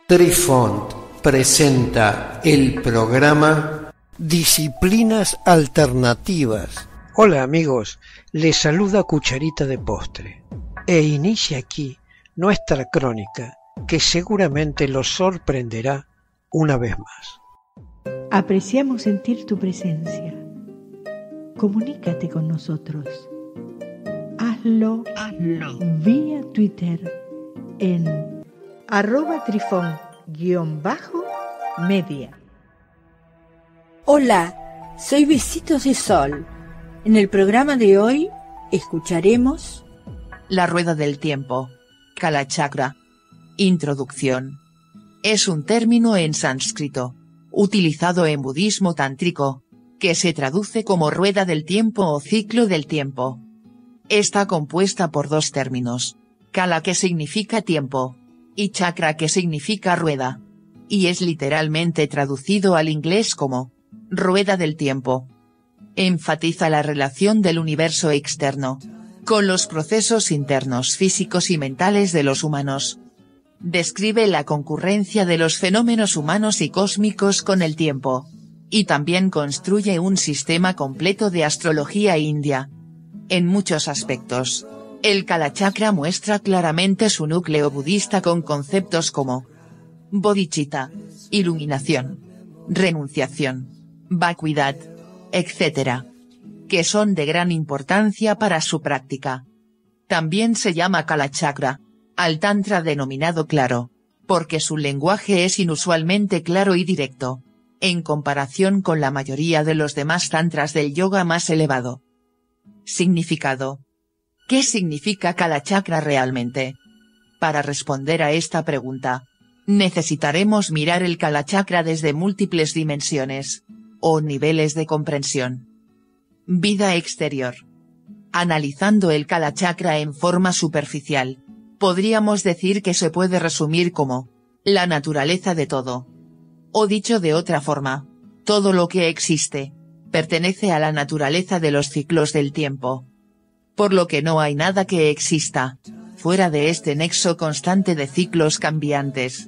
Trifont presenta el programa Disciplinas Alternativas. Hola amigos, les saluda Cucharita de Postre e inicia aquí nuestra crónica que seguramente los sorprenderá una vez más. Apreciamos sentir tu presencia. Comunícate con nosotros. Hazlo vía Twitter en @trifon_media. Hola, soy Besitos de Sol. En el programa de hoy escucharemos La rueda del tiempo, Kalachakra. Introducción. Es un término en sánscrito, utilizado en budismo tántrico, que se traduce como rueda del tiempo o ciclo del tiempo. Está compuesta por dos términos, Kala que significa tiempo, y chakra que significa rueda, y es literalmente traducido al inglés como rueda del tiempo. Enfatiza la relación del universo externo con los procesos internos físicos y mentales de los humanos. Describe la concurrencia de los fenómenos humanos y cósmicos con el tiempo, y también construye un sistema completo de astrología india. En muchos aspectos, el Kalachakra muestra claramente su núcleo budista con conceptos como bodhicitta, iluminación, renunciación, vacuidad, etc., que son de gran importancia para su práctica. También se llama Kalachakra al tantra denominado claro, porque su lenguaje es inusualmente claro y directo, en comparación con la mayoría de los demás tantras del yoga más elevado. Significado. ¿Qué significa Kalachakra realmente? Para responder a esta pregunta, necesitaremos mirar el Kalachakra desde múltiples dimensiones, o niveles de comprensión. Vida exterior. Analizando el Kalachakra en forma superficial, podríamos decir que se puede resumir como la naturaleza de todo. O dicho de otra forma, todo lo que existe pertenece a la naturaleza de los ciclos del tiempo. Por lo que no hay nada que exista fuera de este nexo constante de ciclos cambiantes.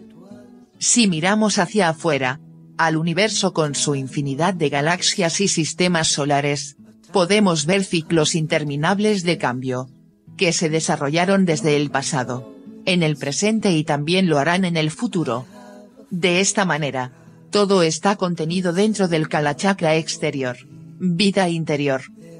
Si miramos hacia afuera, al universo con su infinidad de galaxias y sistemas solares, podemos ver ciclos interminables de cambio, que se desarrollaron desde el pasado, en el presente y también lo harán en el futuro. De esta manera, todo está contenido dentro del Kalachakra exterior, vida interior.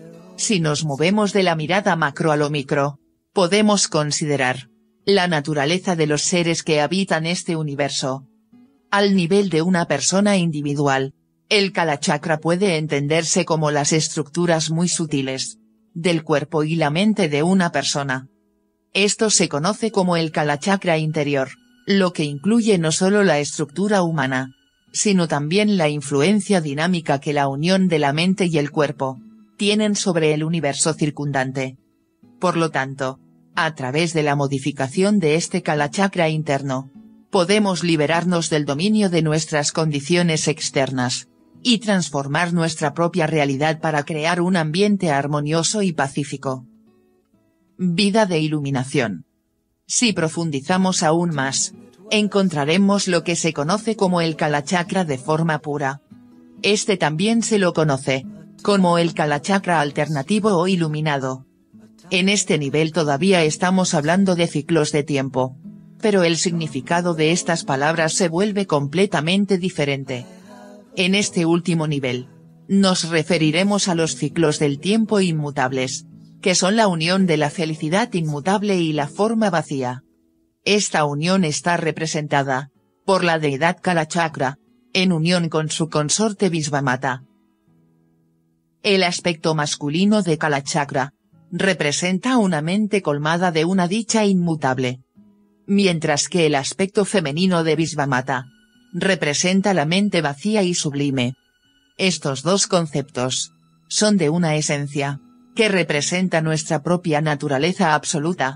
Si nos movemos de la mirada macro a lo micro, podemos considerar la naturaleza de los seres que habitan este universo. Al nivel de una persona individual, el Kalachakra puede entenderse como las estructuras muy sutiles del cuerpo y la mente de una persona. Esto se conoce como el Kalachakra interior, lo que incluye no solo la estructura humana, sino también la influencia dinámica que la unión de la mente y el cuerpo tienen sobre el universo circundante. Por lo tanto, a través de la modificación de este Kalachakra interno, podemos liberarnos del dominio de nuestras condiciones externas, y transformar nuestra propia realidad para crear un ambiente armonioso y pacífico. Vida de iluminación. Si profundizamos aún más, encontraremos lo que se conoce como el Kalachakra de forma pura. Este también se lo conoce como el Kalachakra alternativo o iluminado. En este nivel todavía estamos hablando de ciclos de tiempo, pero el significado de estas palabras se vuelve completamente diferente. En este último nivel, nos referiremos a los ciclos del tiempo inmutables, que son la unión de la felicidad inmutable y la forma vacía. Esta unión está representada por la deidad Kalachakra, en unión con su consorte Visvamata. El aspecto masculino de Kalachakra representa una mente colmada de una dicha inmutable, mientras que el aspecto femenino de Visvamata representa la mente vacía y sublime. Estos dos conceptos son de una esencia que representa nuestra propia naturaleza absoluta.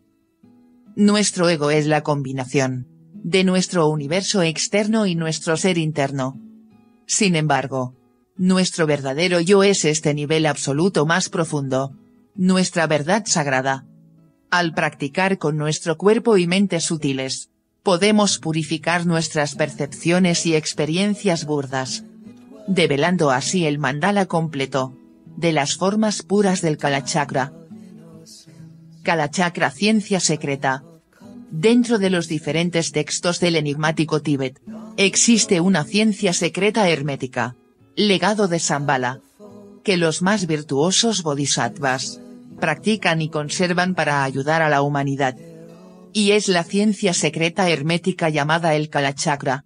Nuestro ego es la combinación de nuestro universo externo y nuestro ser interno. Sin embargo, nuestro verdadero yo es este nivel absoluto más profundo, nuestra verdad sagrada. Al practicar con nuestro cuerpo y mente sutiles, podemos purificar nuestras percepciones y experiencias burdas, develando así el mandala completo de las formas puras del Kalachakra. Kalachakra, ciencia secreta. Dentro de los diferentes textos del enigmático Tíbet, existe una ciencia secreta hermética, legado de Shambhala, que los más virtuosos bodhisattvas practican y conservan para ayudar a la humanidad. Y es la ciencia secreta hermética llamada el Kalachakra.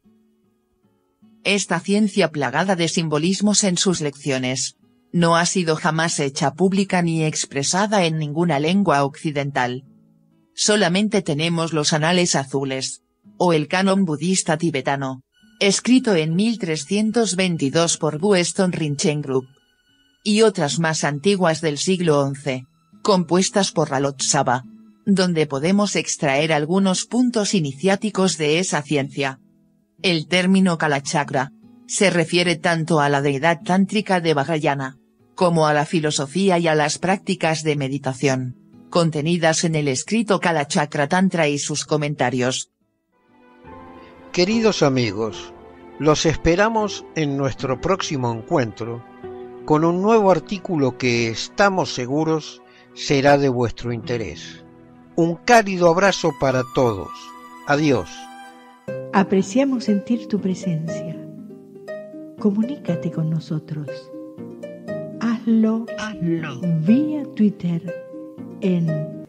Esta ciencia, plagada de simbolismos en sus lecciones, no ha sido jamás hecha pública ni expresada en ninguna lengua occidental. Solamente tenemos los Anales Azules, o el canon budista tibetano, escrito en 1322 por Bueston Rinchen-Group, y otras más antiguas del siglo XI, compuestas por Ralotsava, donde podemos extraer algunos puntos iniciáticos de esa ciencia. El término Kalachakra se refiere tanto a la deidad tántrica de Vajrayana, como a la filosofía y a las prácticas de meditación, contenidas en el escrito Kalachakra Tantra y sus comentarios. Queridos amigos, los esperamos en nuestro próximo encuentro con un nuevo artículo que estamos seguros será de vuestro interés. Un cálido abrazo para todos. Adiós. Apreciamos sentir tu presencia. Comunícate con nosotros. Hazlo vía Twitter en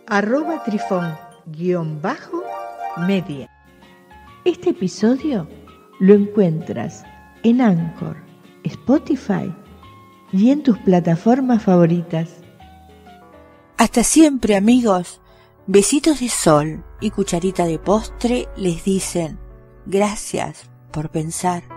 @trifon_media. Este episodio lo encuentras en Anchor, Spotify y en tus plataformas favoritas. Hasta siempre, amigos. Besitos de sol y cucharita de postre les dicen gracias por pensar.